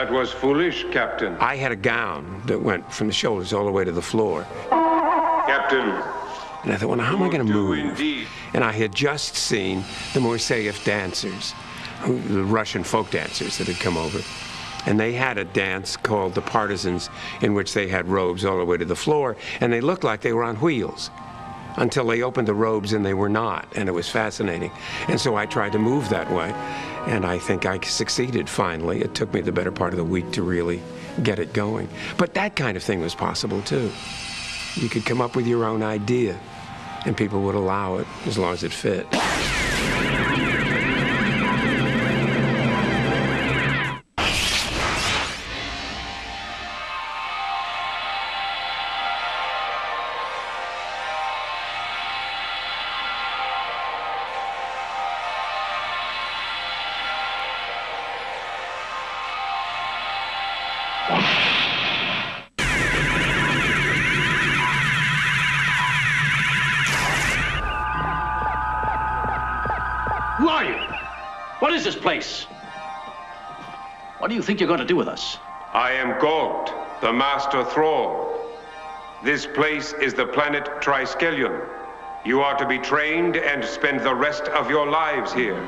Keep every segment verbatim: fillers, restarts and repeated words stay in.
That was foolish, Captain. I had a gown that went from the shoulders all the way to the floor. Captain. And I thought, well, now how am I going to move? Indeed. And I had just seen the Moiseyev dancers, who, the Russian folk dancers that had come over. And they had a dance called the Partisans, in which they had robes all the way to the floor, and they looked like they were on wheels until they opened the robes and they were not, and it was fascinating. And so I tried to move that way, and I think I succeeded finally. It took me the better part of the week to really get it going. But that kind of thing was possible too. You could come up with your own idea, and people would allow it as long as it fit. Who are you? What is this place? What do you think you're going to do with us? I am Galt, the Master Thrall. This place is the planet Triskelion. You are to be trained and spend the rest of your lives here.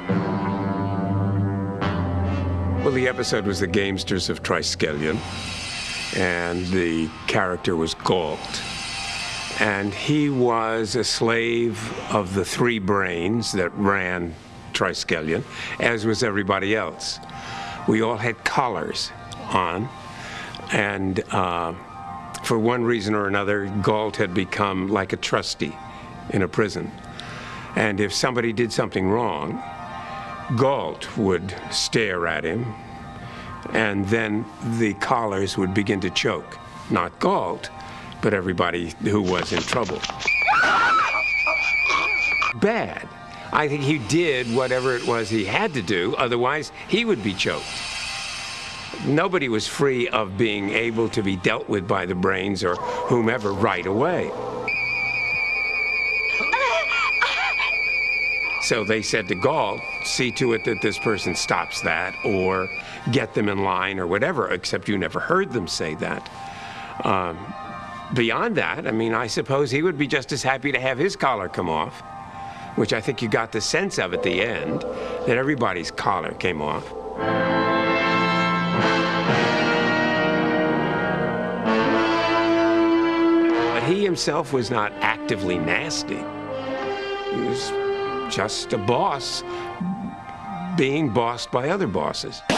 Well, the episode was the Gamesters of Triskelion, and the character was Galt. And he was a slave of the three brains that ran Triskelion, as was everybody else. We all had collars on, and uh, for one reason or another, Galt had become like a trustee in a prison. And if somebody did something wrong, Galt would stare at him, and then the collars would begin to choke. Not Galt, but everybody who was in trouble. Bad. I think he did whatever it was he had to do, otherwise he would be choked. Nobody was free of being able to be dealt with by the brains or whomever right away. So they said to Galt, see to it that this person stops that, or get them in line, or whatever, except you never heard them say that. Um, beyond that, I mean, I suppose he would be just as happy to have his collar come off, which I think you got the sense of at the end, that everybody's collar came off. But he himself was not actively nasty. He was just a boss being bossed by other bosses.